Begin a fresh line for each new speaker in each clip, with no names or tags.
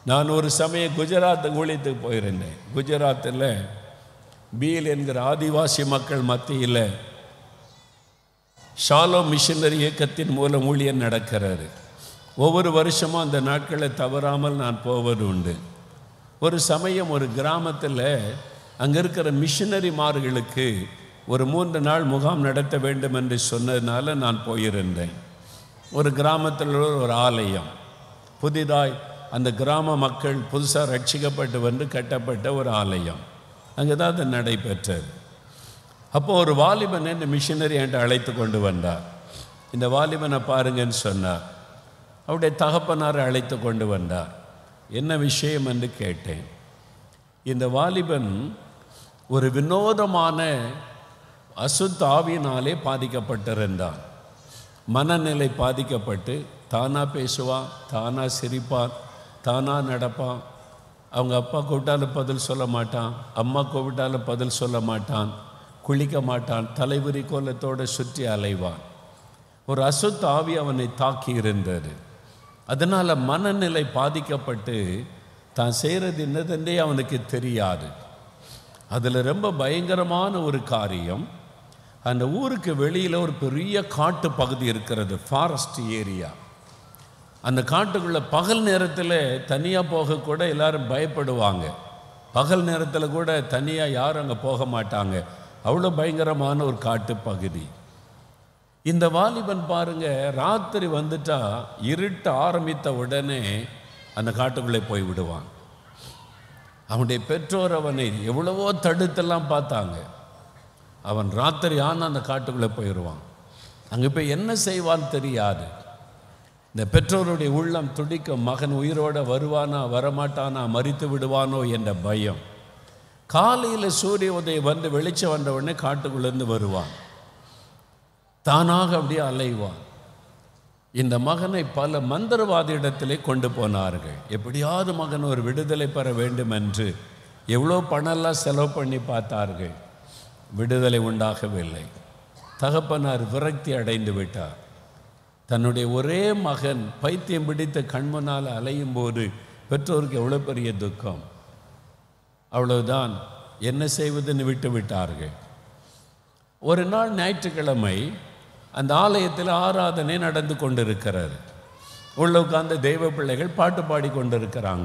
நான் ஒரு சமயம் குஜராத் ஊழியத்துக்கு போயிருந்தேன். குஜராத்தில் பீல் என்கிற ஆதிவாசி மக்கள் மத்தியில் ஷாலோம் மிஷனரி இயக்கத்தின் மூலம் ஊழியம் நடக்கிறாரு. ஒவ்வொரு வருஷமும் அந்த நாட்களை தவறாமல் நான் போவது உண்டு. ஒரு சமயம் ஒரு கிராமத்தில் அங்கே இருக்கிற மிஷனரிமார்களுக்கு ஒரு 3 நாள் முகாம் நடத்த வேண்டும் என்று சொன்னதுனால நான் போயிருந்தேன். ஒரு கிராமத்தில் ஒரு ஆலயம், புதிதாய் அந்த கிராம மக்கள் புதுசாக ரட்சிக்கப்பட்டு வந்து கட்டப்பட்ட ஒரு ஆலயம், அங்கே தான் அது நடைபெற்றது. அப்போது ஒரு வாலிபன் இந்த மிஷனரி என்கிட்ட அழைத்து கொண்டு வந்தார். இந்த வாலிபனை பாருங்கன்னு சொன்னார். அவருடைய தகப்பனாரை அழைத்து கொண்டு வந்தார். என்ன விஷயம் என்று கேட்டேன். இந்த வாலிபன் ஒரு வினோதமான அசுத்த ஆவியினாலே பாதிக்கப்பட்டிருந்தான். மனநிலை பாதிக்கப்பட்டு தானாக பேசுவான், தானாக சிரிப்பான், தானாக நடப்பான். அவங்க அப்பா கூப்பிட்டாலும் பதில் சொல்ல மாட்டான், அம்மா கூப்பிட்டாலும் பதில் சொல்ல மாட்டான், குளிக்க மாட்டான், தலைவிரி கோலத்தோடு சுற்றி அலைவான். ஒரு அசுத்த ஆவி அவனை தாக்கி இருந்தது. அதனால் மனநிலை பாதிக்கப்பட்டு தான் செய்கிறது என்னதென்றே அவனுக்கு தெரியாது. அதில் ரொம்ப பயங்கரமான ஒரு காரியம், அந்த ஊருக்கு வெளியில் ஒரு பெரிய காட்டு பகுதி இருக்கிறது, ஃபாரஸ்ட் ஏரியா. அந்த காட்டுக்குள்ளே பகல் நேரத்தில் தனியாக போகக்கூட எல்லாரும் பயப்படுவாங்க. பகல் நேரத்தில் கூட தனியாக யாரும் அங்கே போக மாட்டாங்க. அவ்வளோ பயங்கரமான ஒரு காட்டு பகுதி. இந்த வாலிபன் பாருங்க, ராத்திரி வந்துட்டா இருட்ட ஆரம்பித்த உடனே அந்த காட்டுக்குள்ளே போய் விடுவான். அவனுடைய பெற்றோர் அவனை எவ்வளவோ தடுத்தெல்லாம் பார்த்தாங்க. அவன் ராத்திரி ஆனால் அந்த காட்டுக்குள்ளே போயிடுவான். அங்கே போய் என்ன செய்வான்னு தெரியாது. இந்த பெற்றோருடைய உள்ளம் துடிக்கும், மகன் உயிரோடு வருவானா வரமாட்டானா, மரித்து விடுவானோ என்ற பயம். காலையில் சூரிய உதயம் வந்து வெளிச்சம் வந்த உடனே காட்டுக்குள்ளேருந்து வருவான், தானாக அப்படியே அலைவான். இந்த மகனை பல மந்திரவாதியிடத்திலே கொண்டு போனார்கள். எப்படியாவது மகன் ஒரு விடுதலை பெற வேண்டும் என்று எவ்வளோ பணம்லாம் செலவு பண்ணி பார்த்தார்கள். விடுதலை உண்டாகவில்லை. தகப்பனார் விரக்தி அடைந்து விட்டார். தன்னுடைய ஒரே மகன் பைத்தியம் பிடித்த கண்மனால் அலையும் போது பெற்றோருக்கு எவ்வளோ பெரிய துக்கம். அவ்வளவுதான், என்ன செய்வதுன்னு விட்டு விட்டார்கள். ஒரு நாள் ஞாயிற்றுக்கிழமை அந்த ஆலயத்தில் ஆராதனை நடந்து கொண்டிருக்கிறார். உள்ள உட்கார்ந்த தெய்வ பிள்ளைகள் பாட்டு பாடி கொண்டிருக்கிறாங்க.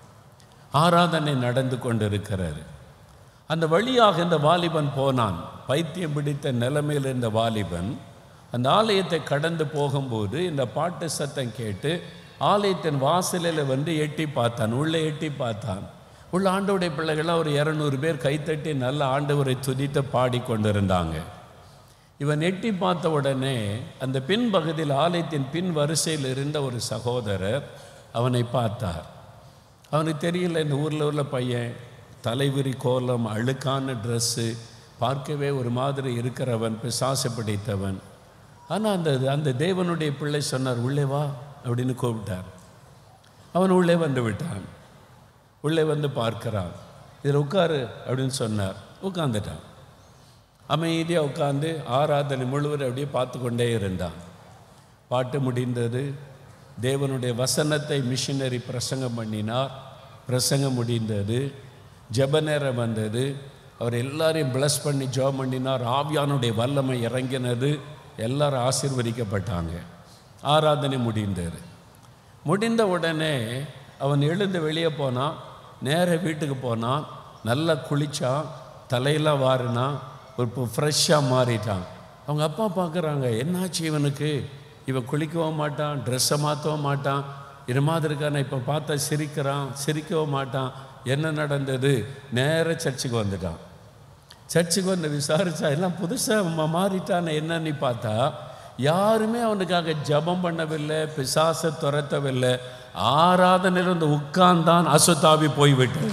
ஆராதனை நடந்து கொண்டிருக்கிறார். அந்த வழியாக இந்த வாலிபன் போனான். பைத்தியம் பிடித்த நிலைமையில் இருந்த வாலிபன் அந்த ஆலயத்தை கடந்து போகும்போது இந்த பாட்டு சத்தம் கேட்டு ஆலயத்தின் வாசலில் வந்து எட்டி பார்த்தான். உள்ளே எட்டி பார்த்தான். உள்ள ஆண்டவருடைய பிள்ளைகள்லாம் ஒரு 200 பேர் கைத்தட்டி நல்ல ஆண்டவரை துதித்து பாடிக்கொண்டிருந்தாங்க. இவன் எட்டி பார்த்த உடனே அந்த பின்பகுதியில் ஆலயத்தின் பின் வரிசையில் இருந்த ஒரு சகோதரர் அவனை பார்த்தார். அவனுக்கு தெரியல, இந்த ஊரில் உள்ள பையன், தலைவிரி கோலம், அழுக்கான ட்ரெஸ்ஸு, பார்க்கவே ஒரு மாதிரி இருக்கிறவன், பிசாசு பிடித்தவன். ஆனால் அந்த தேவனுடைய பிள்ளை சொன்னார், உள்ளே வா அப்படின்னு கூப்பிட்டார். அவன் உள்ளே வந்து விட்டான். உள்ளே வந்து பார்க்கிறான். இதில் உட்காரு அப்படின்னு சொன்னார். உட்காந்துட்டான். அமைதியாக உட்காந்து ஆராதனை முழுவதும் அப்படியே பார்த்து கொண்டே இருந்தான். பாட்டு முடிந்தது. தேவனுடைய வசனத்தை மிஷினரி பிரசங்கம் பண்ணினார். பிரசங்கம் முடிந்தது. ஜெப நேரம் வந்தது. அவர் எல்லாரையும் பிளஸ் பண்ணி ஜெபம் பண்ணினார். ஆவியானுடைய வல்லமை இறங்கினது. எல்லாரும் ஆசீர்வதிக்கப்பட்டாங்க. ஆராதனை முடிந்தது. முடிந்த உடனே அவன் எழுந்து வெளியே போனான். நேர வீட்டுக்கு போனான். நல்லா குளித்தான், தலையெல்லாம் வாரினான், ஒரு ஃப்ரெஷ்ஷாக மாறிட்டான். அவங்க அப்பா பார்க்குறாங்க, என்னாச்சு இவனுக்கு, இவன் குளிக்கவும் மாட்டான், ட்ரெஸ்ஸை மாற்றவும் மாட்டான், இது மாதிரி இருக்கான, இப்போ பார்த்தா சிரிக்கவும் மாட்டான், என்ன நடந்தது? நேர சர்ச்சுக்கு வந்துட்டான். சர்ச்சுக்கு வந்து விசாரித்தா எல்லாம் புதுசாக மாறிட்டான்னு என்னன்னு பார்த்தா யாருமே அவனுக்காக ஜபம் பண்ணவில்லை, பிசாசை துரத்தவில்லை. ஆராதனையிலிருந்து உட்கார்ந்தான், அசுத்தாவி போய்விட்டது,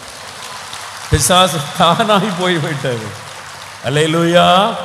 பிசாசு தானாகி போய்விட்டது. அல்லேலூயா.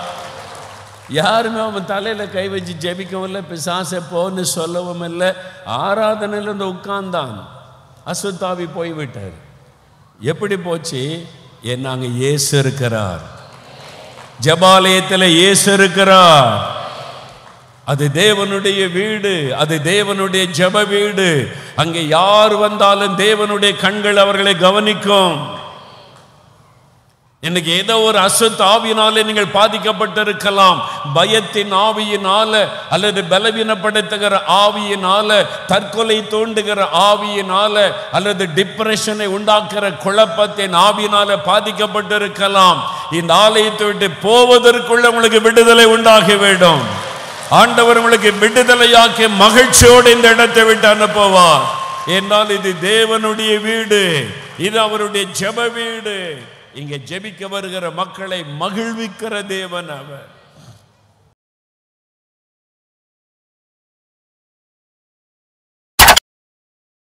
யாருமே அவன் தலையில் கை வச்சு ஜெபிக்கவும் இல்லை, பிசாசை போன்னு சொல்லவும் இல்லை. ஆராதனையிலிருந்து உட்கார்ந்தான், அசுத்தாவி போய்விட்டார். எப்படி போச்சு? நாங்க இயேசு இருக்கிறார், ஜெபாலயத்தில் இயேசு இருக்கிறார். அது தேவனுடைய வீடு, அது தேவனுடைய ஜெப வீடு. அங்கே யார் வந்தாலும் தேவனுடைய கண்கள் அவர்களை கவனிக்கும். இன்னைக்கு ஏதோ ஒரு அசுத்த ஆவியினாலே நீங்கள் பாதிக்கப்பட்டிருக்கலாம். பயத்தின் ஆவியினால, அல்லது பலவீனப்படுத்துகிற ஆவியினால, தற்கொலை தூண்டுகிற ஆவியினால, அல்லது டிப்ரெஷனை உண்டாக்குற குழப்பத்தின் ஆவியினால பாதிக்கப்பட்டிருக்கலாம். இந்த ஆலயத்தை விட்டு போவதற்குள்ள உங்களுக்கு விடுதலை உண்டாக வேண்டும். ஆண்டவர் உங்களுக்கு விடுதலையாக்கி மகிழ்ச்சியோடு இந்த இடத்தை விட்டு அனுப்புவார். என்றால் இது தேவனுடைய வீடு, இது அவருடைய ஜெப வீடு. இங்கே ஜெபிக்க வருகிற மக்களை மகிழ்விக்கிற தேவன் அவர்.